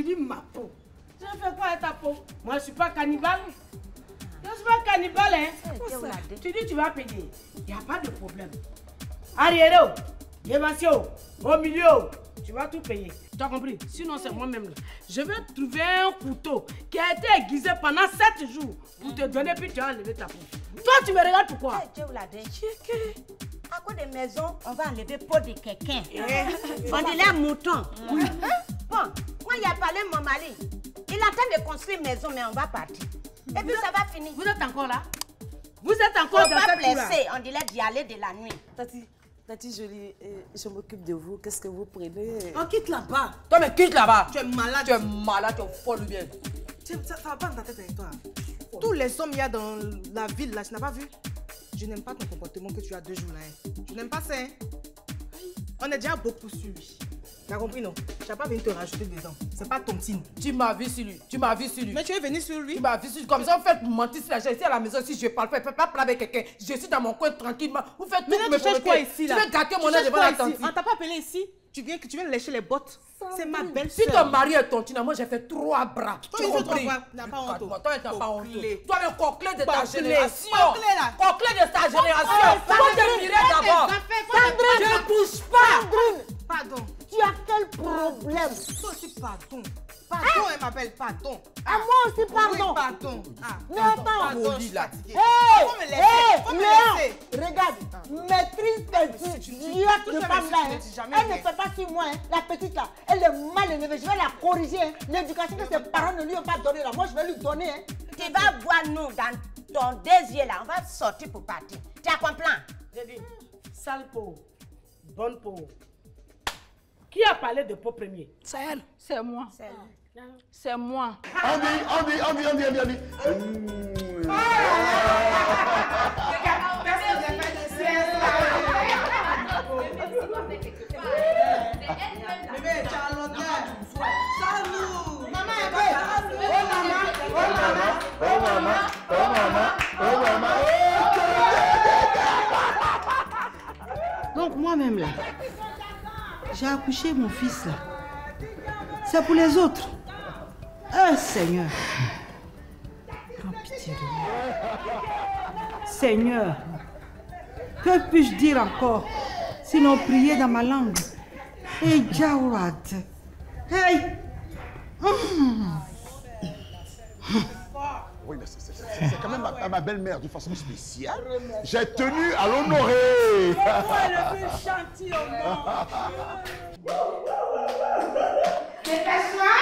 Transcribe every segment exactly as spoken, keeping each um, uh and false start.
polis ma peau. Je fais quoi avec ta peau? Moi, je ne suis pas cannibale. Je ne suis pas cannibale, hein. Tu dis tu vas payer. Il n'y a pas de problème. Arrière, Dévention, au milieu, tu vas tout payer. Tu as compris? Sinon, c'est moi-même. Je vais trouver un couteau qui a été aiguisé pendant sept jours pour te donner, puis tu vas enlever ta peau. Toi, tu me regardes pourquoi? À cause des maisons, on va enlever peau de quelqu'un. On dit les moutons. Oui. Bon, moi, il a parlé mon mari. Il attend de construire une maison, mais on va partir. Et puis, ça va finir. Vous êtes encore là? Vous êtes encore dans cette blessé. On dit d'y aller de la nuit. Tati, Tati jolie, je m'occupe de vous. Qu'est-ce que vous prenez? On quitte là-bas. Toi, mais quitte là-bas. Tu es malade. Tu es malade, tu es folle ou bien? Ça, ça va pas dans ta tête avec toi. Tous les hommes qu'il y a dans la ville, là, tu n'as pas vu? Je n'aime pas ton comportement que tu as deux jours là. Hein. Je n'aime pas ça. Hein. On est déjà beaucoup sur lui. Tu as compris, non? Je n'ai pas venu te rajouter dedans. C'est pas ton team. Tu m'as vu sur lui. Tu m'as vu sur lui. Mais tu es venu sur lui. Tu m'as vu sur lui. Comme ça, vous faites mentir sur la chaise. Ici à la maison, si je parle pas, je ne peux pas parler avec quelqu'un. Je suis dans mon coin tranquillement. Vous faites tout pour me cherches quoi ici là? Tu veux gâter mon âge devant la tante. On t'a pas appelé ici? Tu viens que tu viens lécher les bottes. C'est ma belle Si ton mari est tontine, moi j'ai fait trois bras. Tu as compris? N'a pas honte. Toi, tu n'as pas honte. Toi, le coquelet de ta génération. Coquelet là. Coquelet de ta génération. Toi, tu mirais d'abord. Sandrine, ne bouge pas. Sandrine, pardon. Tu as quel problème? Toi aussi, pardon. Pardon, elle m'appelle pardon. Ah, moi aussi, pardon. Oui, pardon. Ah, mais attends. Pardon, je suis fatiguée. Hé, faut me laisser. Faut me laisser. Regarde, maîtrise tes idiotes de femme là. Elle ne fait pas sur moi, hein. La petite là. Elle est mal élevée. Je vais la corriger. Hein. L'éducation que ses parents ne lui ont pas donnée là. Moi, je vais lui donner. Hein. Tu vas voir nous dans ton désir là. On va sortir pour partir. Tu as compris? J'ai dit, sale peau, bonne peau. Qui a parlé de peau premier? C'est elle. C'est moi. C'est moi. On dit, on dit, on dit, on dit, on dit, on dit. Mmh. Bébé, Charlotte, salut. Maman est belle. Oh maman, oh maman, oh maman, oh maman, oh maman. Donc moi-même là, j'ai accouché mon fils là. C'est pour les autres. Oh Seigneur. Prends pitié de moi. Seigneur, que puis-je dire encore? Sinon prier dans ma langue. Hey, Jawad. Hey. Oui, mais c'est quand même ma, ma belle-mère de façon spéciale. J'ai tenu à l'honorer. Pourquoi le plus gentil au monde? Dépêche-toi.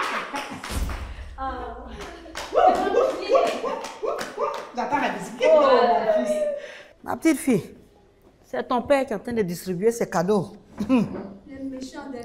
J'attends la biscuit. Oh, mon fils. Ma petite fille, c'est ton père qui est en train de distribuer ses cadeaux. Les méchants d'elle.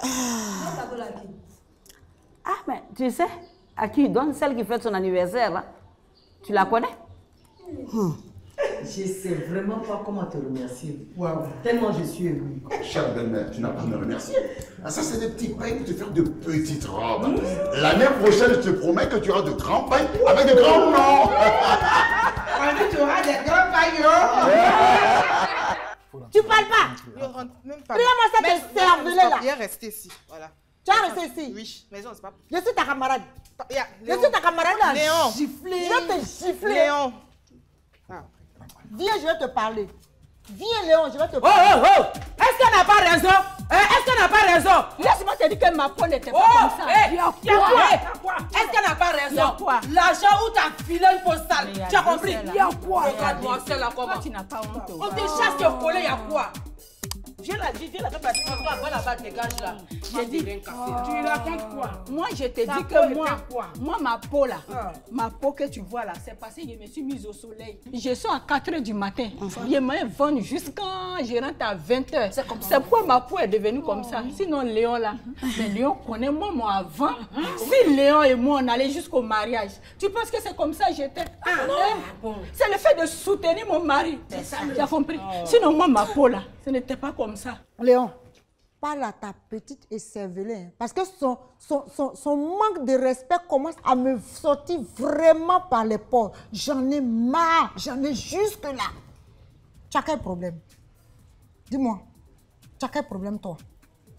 Ah, mais tu sais, à qui il donne celle qui fête son anniversaire, là? Tu la connais? Hmm. Je ne sais vraiment pas comment te remercier. Waouh, tellement je suis émue. Chère belle-mère, tu n'as pas à me remercier. Ah, ça, c'est des petits pains pour te faire de petites robes. Mmh. L'année prochaine, je te promets que tu auras de grands pains avec de grands noms. On dit tu auras des grands pains. Tu parles pas? Je rentre même pas. Regarde-moi ça, tes cervelets là. Viens rester ici. Voilà. Tu vas rester ici? Oui, mais non, c'est pas. Je suis ta camarade. Yeah, je suis ta camarade là. Léon. Gifler. Je vais te gifler. Léon. Ah. Viens, je vais te parler. Viens, Léon, je vais te Oh, parler. oh, oh! Est-ce qu'elle n'a pas raison? Hein? Est-ce qu'elle n'a pas raison? Laisse-moi te dire que ma peau n'était pas Oh, comme ça. hey, Il y a il y a quoi? quoi? Hey, est-ce qu'elle n'a pas raison? Il y a quoi? L'argent où t'as filé une fausse sale. Tu as compris? Il y a quoi? Regarde-moi celle-là comment. Toi, tu n'as pas honte. On te chasse de voler, il y a quoi? Viens là, viens là, viens là, va là-bas, dégage là. J'ai dit, tu racontes quoi? Moi, je te Ta dis peau que moi, était quoi? moi, ma peau là, Ah. ma peau que tu vois là, c'est parce que je me suis mise au soleil. Je suis à quatre heures du matin. Je me vends jusqu'à je rentre à vingt heures. C'est pourquoi ma peau est devenue comme ça. Sinon, Léon là, mais Léon connaît moi, moi avant. Si Léon et moi, on allait jusqu'au mariage, tu penses que c'est comme ça j'étais? Ah, non. C'est le fait de soutenir mon mari. Tu as compris? Sinon, moi, ma peau là, ce n'était pas comme ça. Léon, parle à ta petite et cervelée, hein, parce que son, son, son, son manque de respect commence à me sortir vraiment par les pores. J'en ai marre, j'en ai jusque là. Tu as quel problème? Dis-moi, tu as quel problème toi?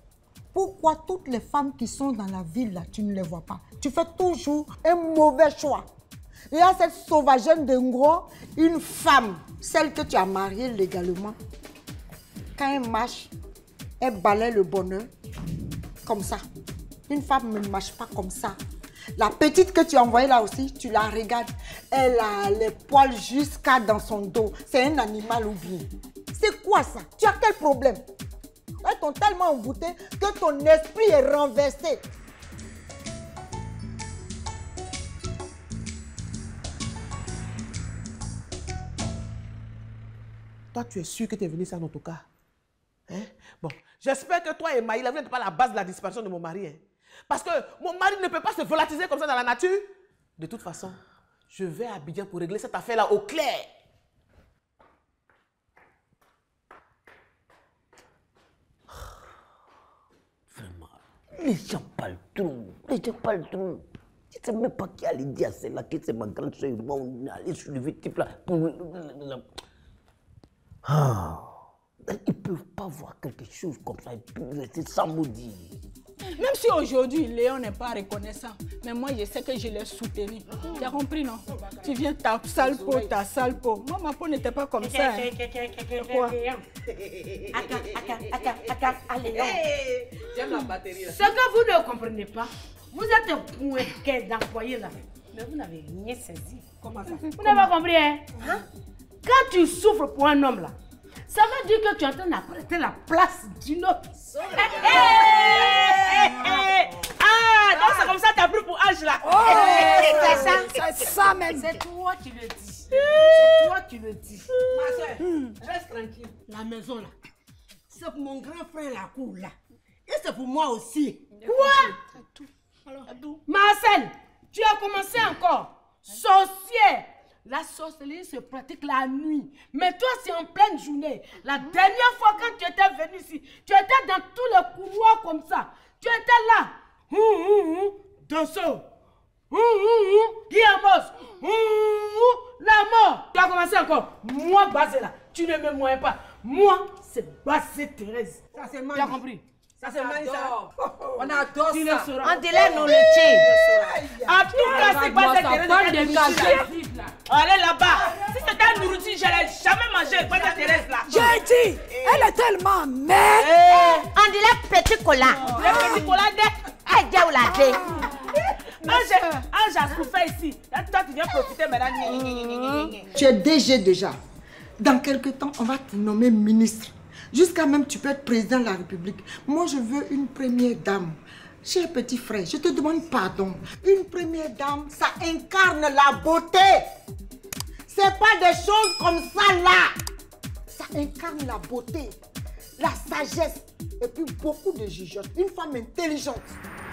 Pourquoi toutes les femmes qui sont dans la ville, là, tu ne les vois pas? Tu fais toujours un mauvais choix. Il y a cette sauvageonne de Ngro, une femme, celle que tu as mariée légalement. Quand elle marche, elle balaye le bonheur comme ça. Une femme ne marche pas comme ça. La petite que tu as envoyée là aussi, tu la regardes. Elle a les poils jusqu'à dans son dos. C'est un animal ou bien. C'est quoi ça? Tu as quel problème? Elles t'ont tellement envoûté que ton esprit est renversé. Toi, tu es sûr que tu es venu ça dans ton cas? Hein? Bon, j'espère que toi et Maïla, vous n'êtes pas la base de la disparition de mon mari. Hein? Parce que mon mari ne peut pas se volatiliser comme ça dans la nature. De toute façon, je vais à Abidjan pour régler cette affaire-là au clair. Vraiment, les gens parlent trop. Les gens parlent trop. Je ne sais même pas qui allait dire à celle-là que c'est ma grande soeur. On est allé sur le type là pour... Ah, ils ne peuvent pas voir quelque chose comme ça et puis rester sans maudit. Même si aujourd'hui, Léon n'est pas reconnaissant, mais moi, je sais que je l'ai soutenu. Tu as compris, non? Tu viens ta sale peau, ta sale peau. Moi, ma peau n'était pas comme ça. Hein. Quoi? J'aime la batterie. Ce que vous ne comprenez pas, vous êtes un d'employé là, mais vous n'avez rien saisi. Comment ça? Vous n'avez pas compris, hein? Hein? Quand tu souffres pour un homme là, ça veut dire que tu es en train d'apprêter la place d'une autre. Hey, hey, hey. Ah, donc c'est comme ça que tu as pris pour Ange là. Oh, c'est ça, c'est ça même. C'est toi qui le dis. C'est toi qui le dis. Ma soeur, hmm. reste tranquille. La maison là, c'est pour mon grand frère la cour là. Et c'est pour moi aussi. Quoi? Marcel, tu as commencé encore. Sorcière. La sorcellerie se pratique la nuit. Mais toi, c'est en pleine journée. La dernière fois quand tu étais venu ici, tu étais dans tous les couloirs comme ça. Tu étais là. Hum, hum, hum. Danseur. Hum, hum, hum. Guillamos. Hum, hum. La mort. Tu as commencé encore. Moi, Basé là, tu ne me moyens pas. Moi, c'est Basé Thérèse. Ça, c'est tu as compris? Ça, c'est Marie, ça. On adore tu ça. On dirait nous le tire. En tout cas, c'est pas cette Thérèse. Allez là-bas. Si c'était un nourriture, je n'allais jamais manger. Pas cette Thérèse là. J'ai dit, elle est tellement mère. On dirait petit cola. Le petit cola de. Elle dit où la dé. Ange a souffert ici. Toi, tu viens profiter maintenant. Tu es D G déjà. Dans quelques temps, on va te nommer ministre. Jusqu'à même, tu peux être président de la République. Moi, je veux une première dame. Cher petit frère, je te demande pardon. Une première dame, ça incarne la beauté. C'est pas des choses comme ça là. Ça incarne la beauté, la sagesse et puis beaucoup de jugeote. Une femme intelligente.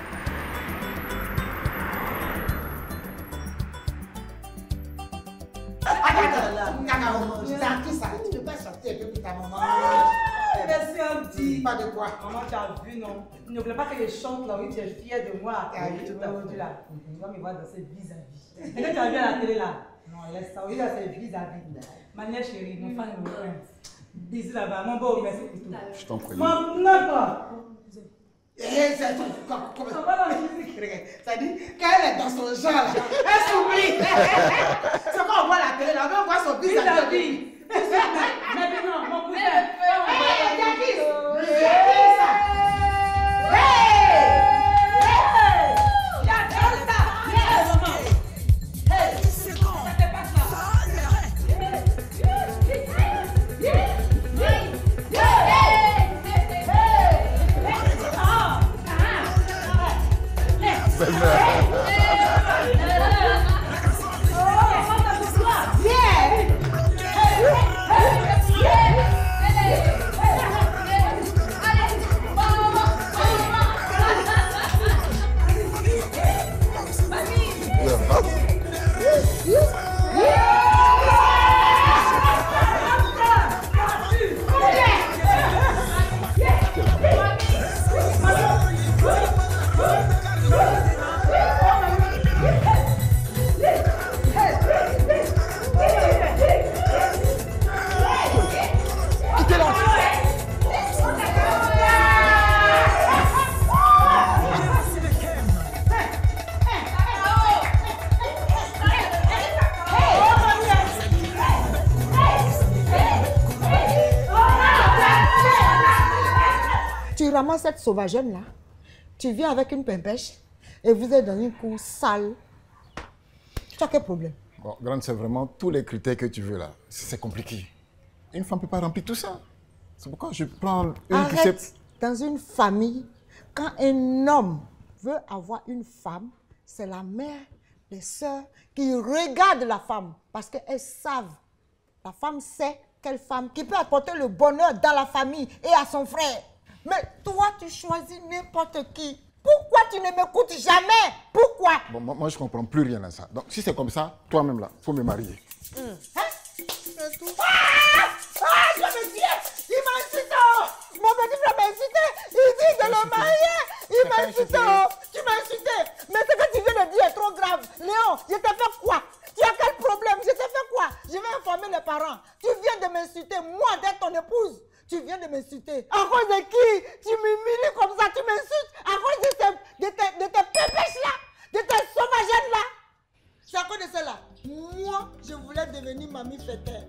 C'est qui ça? Tu ne peux pas sortir un peu pour ta maman. Merci, Auntie. Pas de quoi. Maman, tu as vu, non? N'oublie pas que je chante là, oui, tu es fière de moi. Tu as vu tout aujourd'hui là. Tu vas me voir danser vis-à-vis. Est-ce que tu as vu à la télé là? Non, laisse ça. Oui, là, c'est vis-à-vis. Mania chérie, mon fan numéro un. Bisous là-bas. Mon beau, merci pour tout. Je t'en prie. Mon non, quoi. Eh, c'est tout. Comment ça va la musique? Ça dit, quand elle est dans son genre là, elle s'oublie. C'est quand on voit la télé là, on voit son vis-à-vis. Maintenant, mon cousin. Hey, Jackie! Hey! Hey! J'adore ça! Hey! C'est bon! Ça te passe là! Yeah! tu ramasses cette sauvagenne là, tu viens avec une pimpèche et vous êtes dans une cour sale. Tu as quel problème? Bon, grande, c'est vraiment tous les critères que tu veux là. C'est compliqué. Une femme ne peut pas remplir tout ça. C'est pourquoi je prends une Arrête. qui sait... Dans une famille, quand un homme veut avoir une femme, c'est la mère, les sœurs qui regardent la femme parce qu'elles savent. La femme sait quelle femme qui peut apporter le bonheur dans la famille et à son frère. Mais toi, tu choisis n'importe qui. Pourquoi tu ne m'écoutes jamais? Pourquoi? Bon, moi, moi, je ne comprends plus rien à ça. Donc, si c'est comme ça, toi-même là, il faut me marier. Mmh. Hein? Ah! Ah! Je me dis, il m'a incité. Mon petit frère m'a incité. Il dit de le marier. Il m'a incité. Tu m'as incité. Mais ce que tu viens de dire est trop grave. Léon, je t'ai fait quoi? Tu as quel problème? Je t'ai fait quoi? Je vais informer les parents. Tu viens de m'insulter, moi d'être ton épouse. Tu viens de m'insulter. À cause de qui? Tu m'humilies comme ça, tu m'insultes. À cause de tes, de tes, de tes pépèches là, de tes sauvagettes là. C'est à cause de cela. Moi, je voulais devenir mamie fêtaire.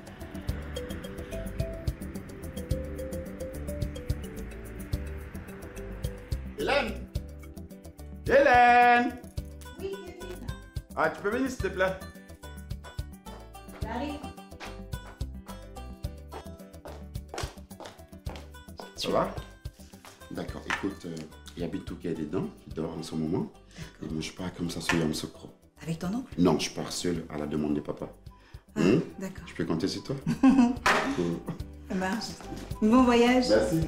Hélène! Hélène! Oui, Kevin. Ah, tu peux venir s'il te plaît? J'arrive. Ça va? D'accord, écoute, il euh, y a Bitou qui est dedans, qui dort en ce moment. Et moi, je pars comme ça sur Yam Sokro. Avec ton oncle? Non, je pars seul à la demande de papa. Ah, Hum? d'accord. Je peux compter sur toi? Cool. Ça marche. Bon voyage. Merci.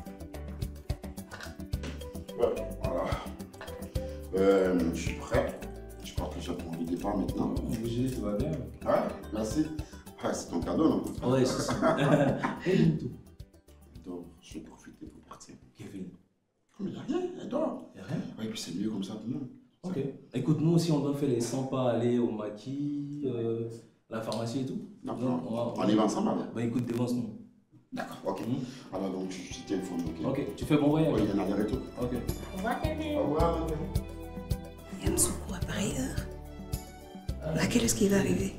Ouais, voilà. Euh, je suis prêt. Je crois que j'ai mon départ maintenant. Obligé, tout va bien. Ouais, merci. Ah, c'est ton cadeau, non? Ouais, c'est ça. Et Bitou? Donc, je vais profiter pour partir. Kevin. Mais il n'y a rien, elle dort. Il n'y a rien? Oui, puis c'est mieux comme ça, tout le monde. Ok. Écoute, nous aussi, on doit faire les cent pas, aller au maquis, euh, la pharmacie et tout. D'accord. Donc, on, va, on y va ensemble alors? Bah écoute, devance-nous. D'accord, ok. Mmh. Alors donc, je, je t'informe, ok? Ok, tu fais bon voyage? Oui, il y en a des retours. Ok. Au revoir, Kevin. Au revoir. Yam Sokro à pareille heure. Laquelle est-ce qui va arriver?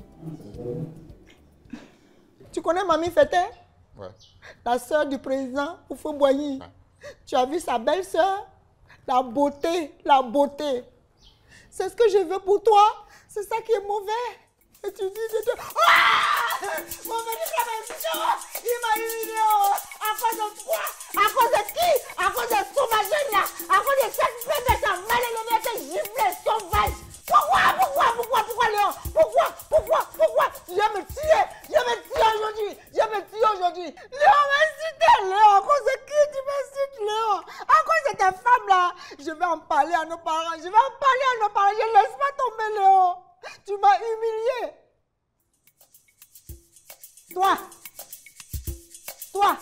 Tu connais Mamie Fêtaire? Ouais. La sœur du président Oufou-Boigny. Ouais. Tu as vu sa belle-sœur? La beauté, la beauté. C'est ce que je veux pour toi. C'est ça qui est mauvais. Et tu dis de te... Ah! Mon petit frère m'a humilié. Il m'a humilié. À cause de quoi? À cause de qui? À cause de sauvagerie là. À cause de cette fête de ta mal élevée, cette giflée sauvage. Pourquoi? Pourquoi? Pourquoi? Pourquoi, Léon? Pourquoi? Pourquoi? Pourquoi? Je vais me tuer. Je vais me tuer aujourd'hui. Je vais me tuer aujourd'hui. Léon m'a incité. Léon, à cause de qui tu m'incites, Léon? À cause de ta femme là. Je vais en parler à nos parents. Je vais en parler à nos parents. Je ne laisse pas tomber, Léon. Tu m'as humilié. Toi. Toi.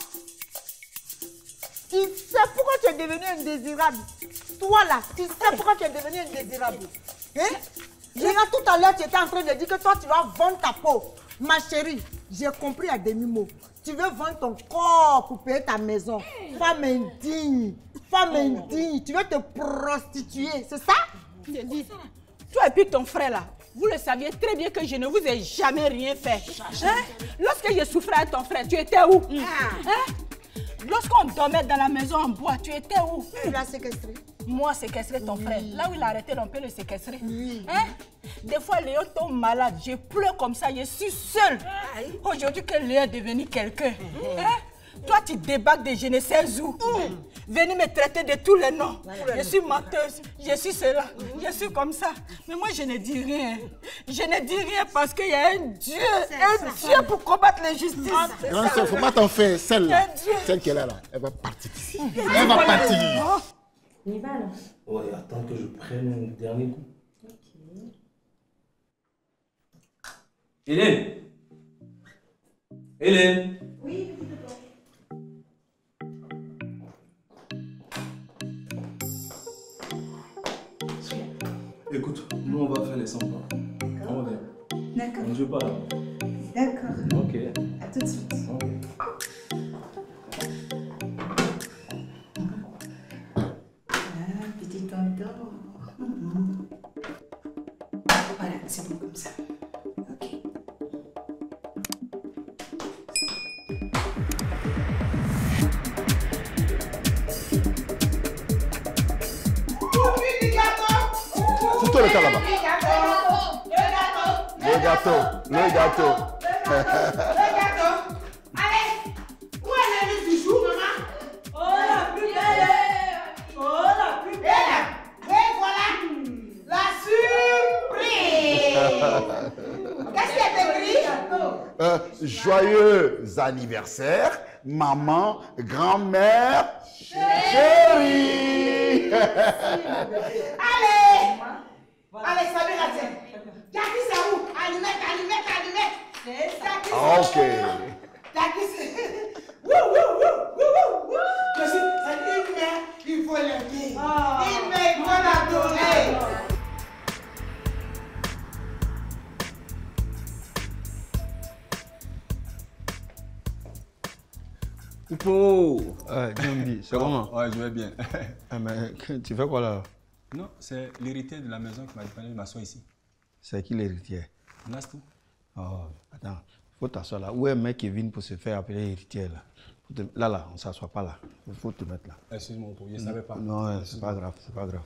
Tu sais pourquoi tu es devenu indésirable. Toi là, tu sais pourquoi tu es devenu indésirable. Hein? Là, tout à l'heure, tu étais en train de dire que toi, tu vas vendre ta peau. Ma chérie, j'ai compris à demi-mot. Tu veux vendre ton corps pour payer ta maison. Femme indigne. Femme indigne. Tu veux te prostituer, c'est ça? Je dis, toi et puis ton frère là, vous le saviez très bien que je ne vous ai jamais rien fait. Hein? Lorsque je souffrais avec ton frère, tu étais où? Hein? Lorsqu'on dormait dans la maison en bois, tu étais où? Tu l'as séquestré. Moi, séquestrer ton oui. frère. Là où il a arrêté, on peut le séquestrer. Oui. Hein? Des fois, Léon tombe malade. Je pleure comme ça. Je suis seule. Aujourd'hui que Léon est devenu quelqu'un. Mmh. Hein? Toi, tu débarques de je ne sais où. Mmh. Venez me traiter de tous les noms. Voilà. Je suis menteuse. Je suis cela. Mmh. Je suis comme ça. Mais moi, je ne dis rien. Je ne dis rien parce qu'il y a un Dieu. Un ça. Dieu pour combattre l'injustice. Non, il ne faut pas t'en faire. Celle-là, celle qui est là, là, elle va partir d'ici. Elle va partir. On y va alors? Ouais, attends que je prenne un dernier coup. Ok. Hélène! Hélène! Oui, écoute, nous on va faire les cent pas. On revient. D'accord. On ne joue pas là. D'accord. Ok. À tout de suite. Okay. Petit tonton. Voilà, c'est bon comme ça. Ok. Fais le cas là-bas. Le gâteau. Le gâteau. Le gâteau. Le gâteau. Allez. Où est le livre du jour, maman? Oh, la plus belle. Oh, la plus belle. Et voilà. La surprise. Qu'est-ce qui est écrit? Euh, joyeux anniversaire, maman, grand-mère, chérie. Allez. Allez, salut la tienne. Jackie, c'est où? Allumette, allumette, allumette. Jackie, Ah, ok. Jackie, c'est... Wouh, wouh, wouh, wouh, wouh. Je suis... C'est une mère, il faut l'aimer. Une mère, il faut l'adorer. Poupo! Ouais, Djambi, c'est comment? Ouais, je vais bien. Ah, mais tu fais quoi là? Non, c'est l'héritier de la maison qui m'a demandé de m'asseoir ici. C'est qui l'héritier? Nastou. Oh, attends, faut t'asseoir là. Où est le mec qui vient pour se faire appeler héritier là? Faut te... Là, là, on ne s'assoit pas là. Il faut te mettre là. Excuse-moi, je ne savais pas. Non, c'est pas grave, c'est pas grave.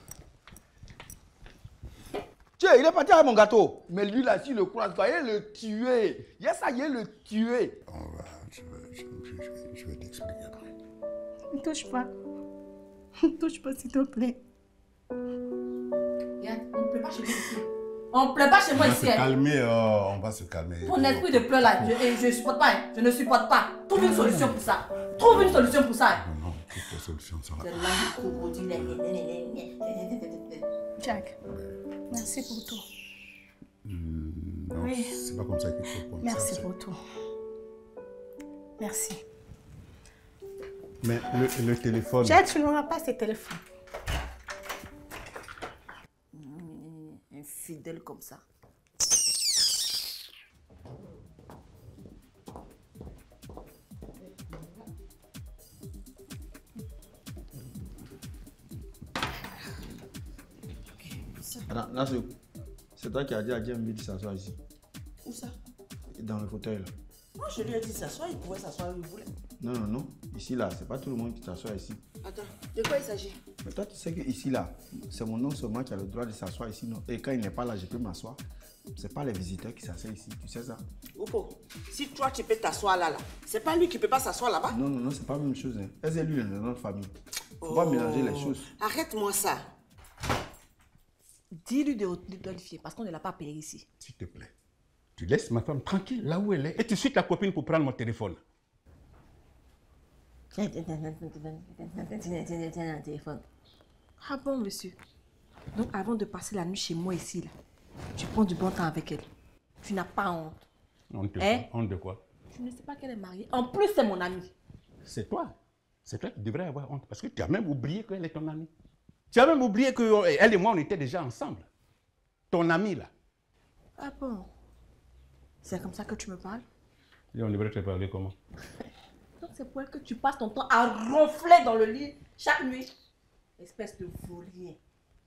Tiens, il est parti avec mon gâteau. Mais lui là, s'il le croise, il va le tuer. Yes, ça y est, le tuer. On va, je vais, je, je, je, je vais t'expliquer après. Ne touche pas. Ne touche pas, s'il te plaît. Regarde, on ne pleure pas chez moi ici. On ne pleure pas chez moi On va ici. se hein. calmer, oh, on va se calmer. Ton esprit de pleurs là, je ne supporte pas. Hein. Je ne supporte pas. Trouve une solution pour ça. Trouve une solution pour ça. Non, non, toutes les solutions sont là. C'est là du crocodile. Jack, merci pour tout. Hmm, non, Oui. c'est pas comme ça qu'il faut prendre Merci ça. pour tout. Merci. Mais le, le téléphone... Jack, tu n'auras pas ce téléphone. Infidèle comme ça. Attends, là, c'est toi qui as dit à Djambi de s'asseoir ici. Où ça? Dans le fauteuil là. Moi, je lui ai dit s'asseoir, il pouvait s'asseoir où il voulait. Non, non, non. Ici là, c'est pas tout le monde qui s'assoit ici. Attends, de quoi il s'agit? Mais toi, tu sais que ici là, c'est mon nom seulement qui a le droit de s'asseoir ici. Non? Et quand il n'est pas là, je peux m'asseoir. C'est pas les visiteurs qui s'assoient ici, tu sais ça? Oupo, si toi tu peux t'asseoir là, là, c'est pas lui qui peut pas s'asseoir là-bas? Non, non, non, c'est pas la même chose. Hein. Elle est lui dans notre famille. Faut pas mélanger les choses. Arrête-moi ça. Dis-lui de retenir de le fier parce qu'on ne l'a pas appelé ici. S'il te plaît, tu laisses ma femme tranquille là où elle est et tu suis ta copine pour prendre mon téléphone. Tiens, tiens, tiens, tiens, tiens, tiens, tiens, tiens, un téléphone. Ah bon, monsieur? Donc, avant de passer la nuit chez moi ici, là, tu prends du bon temps avec elle. Tu n'as pas honte. Honte de Hein? quoi? Honte de quoi? Je ne sais pas qu'elle est mariée. En plus, c'est mon amie. C'est toi. C'est toi qui devrais avoir honte parce que tu as même oublié qu'elle est ton amie. Tu as même oublié qu'elle et moi, on était déjà ensemble. Ton amie, là. Ah bon? C'est comme ça que tu me parles? Et on devrait te parler comment? Donc, c'est pour elle que tu passes ton temps à ronfler dans le lit chaque nuit. Espèce de volier.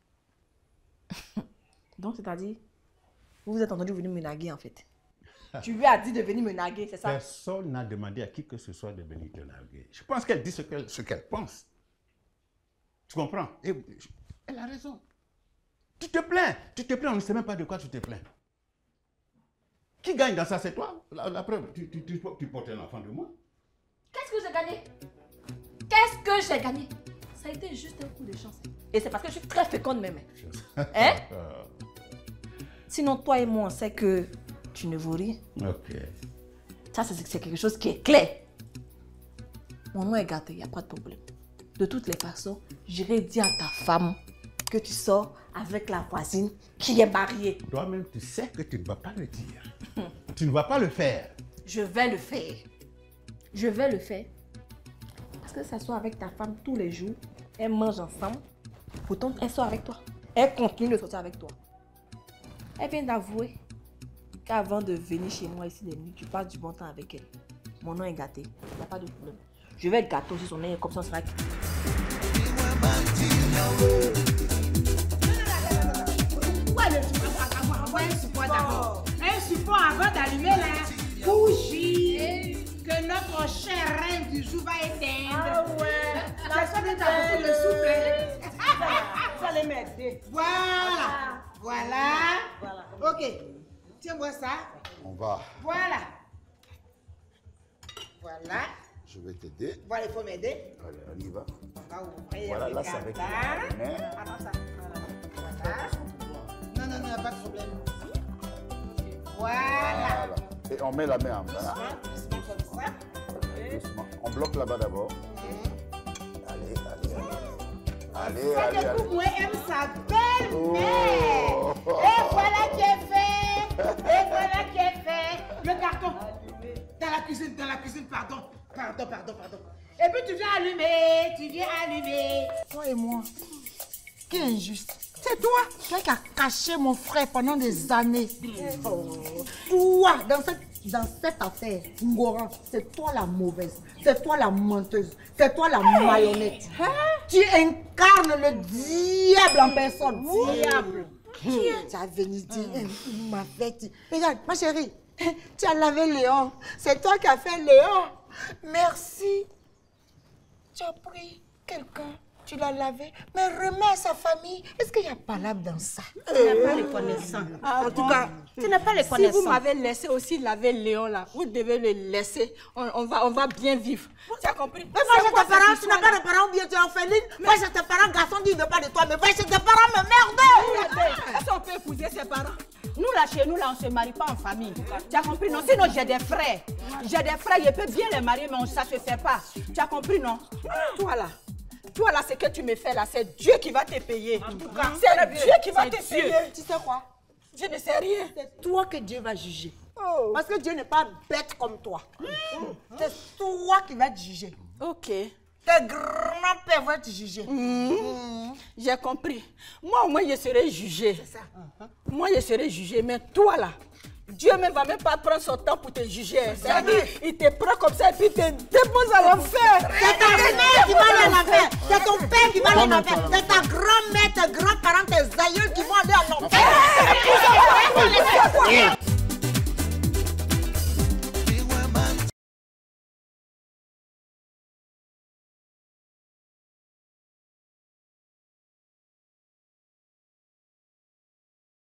Donc, c'est-à-dire, vous vous êtes entendu venir me naguer, en fait. Tu lui as dit de venir me naguer, c'est ça? Personne n'a demandé à qui que ce soit de venir te narguer. Je pense qu'elle dit ce qu'elle ce qu'elle pense. Tu comprends? Et elle a raison. Tu te plains. Tu te plains, on ne sait même pas de quoi tu te plains. Qui gagne dans ça, c'est toi? La, la preuve, tu, tu, tu, tu portes un enfant de moi. Qu'est-ce que j'ai gagné? Qu'est-ce que j'ai gagné? Ça a été juste un coup de chance. Et c'est parce que je suis très féconde même. Hein? Sinon, toi et moi, on sait que tu ne vaux rien. Ok. Ça, c'est quelque chose qui est clair. Mon nom est gâté, il n'y a pas de problème. De toutes les façons, j'irai dire à ta femme que tu sors avec la voisine qui est mariée. Toi-même, tu sais que tu ne vas pas le dire. Tu ne vas pas le faire. Je vais le faire. Je vais le faire. Parce que ça soit avec ta femme tous les jours, elle mange ensemble, pourtant elle sort avec toi. Elle continue de sortir avec toi. Elle vient d'avouer qu'avant de venir chez moi ici les nuits, tu passes du bon temps avec elle. Mon nom est gâté, il n'y a pas de problème. Je vais le gâteau aussi, son nom est comme ça, on sera quitté. Ouais, le support, envoie un support d'abord. Un support avant d'allumer là. Bougie. Que notre cher reine du jour va éteindre. Ah ouais. C'est ça que tu as le souffle. Vous allez m'aider. Voilà. Voilà. Ok. Tiens-moi ça. On va. Voilà. Voilà. Je vais t'aider. Voilà, il faut m'aider. Allez, on y va. On va ouvrir. Voilà, là, c'est avec ça. la Ah non, ça. Voilà. Non, non, non, il n'y a pas de problème. Voilà. Voilà. Et on met la main en bas. Doucement, comme ça. Doucement. On bloque là-bas d'abord. Allez, allez, allez. Allez, Ça, allez, du allez. coup, moi, aime sa belle-mère. Et voilà qui est fait. Et voilà qui est fait. Le carton. Dans la cuisine, dans la cuisine, pardon. Pardon, pardon, pardon. Et puis tu viens allumer, tu viens allumer. Toi et moi, qui est injuste? C'est toi, toi qui as caché mon frère pendant des années. Oh. Toi, dans cette, dans cette affaire, Ngora, c'est toi la mauvaise, c'est toi la menteuse, c'est toi la marionnette. Hein? Tu incarnes le diable en personne. Diable. Tu as venu dire, il m'a fait dire. Regarde, ma chérie, tu as lavé Léon. C'est toi qui as fait Léon. Merci. Tu as pris quelqu'un, tu l'as lavé, mais remets à sa famille. Est-ce qu'il y a palabre dans ça? Tu n'es pas reconnaissant. Ah, En bon. tout cas, Tu n'es pas si reconnaissant. vous m'avez laissé aussi laver Léon là, vous devez le laisser. On, on va, on va bien vivre. Tu as compris? Mais va chez tes parents, tu n'as pas de parents ou bien tu es orpheline. Va chez tes parents, garçon, dit ne veut pas de toi, mais va chez tes parents, me merde. Est-ce qu'on peut épouser ses parents? Nous là, chez nous là, on ne se marie pas en famille. Tu as compris, non? Sinon, j'ai des frères. J'ai des frères, je peux bien les marier, mais on, ça ne se fait pas. Tu as compris, non? Toi là, toi là, ce que tu me fais là, c'est Dieu qui va te payer. En tout cas, c'est Dieu qui va te payer. Tu sais quoi? Je ne sais rien. C'est toi que Dieu va juger. Parce que Dieu n'est pas bête comme toi. C'est toi qui vas te juger. Ok. Tes grands-pères vont te juger. Mmh. J'ai compris. Moi, au moins, je serai jugé. C'est ça. Moi, je serai jugé. Mais toi, là, Dieu ne va même pas prendre son temps pour te juger. C'est-à-dire, il te prend comme ça et puis il te dépose à l'enfer. C'est ta mère qui va aller en enfer. C'est ton père qui va aller en enfer. C'est ta grand-mère, tes grands-parents, tes aïeuls qui vont aller en enfer.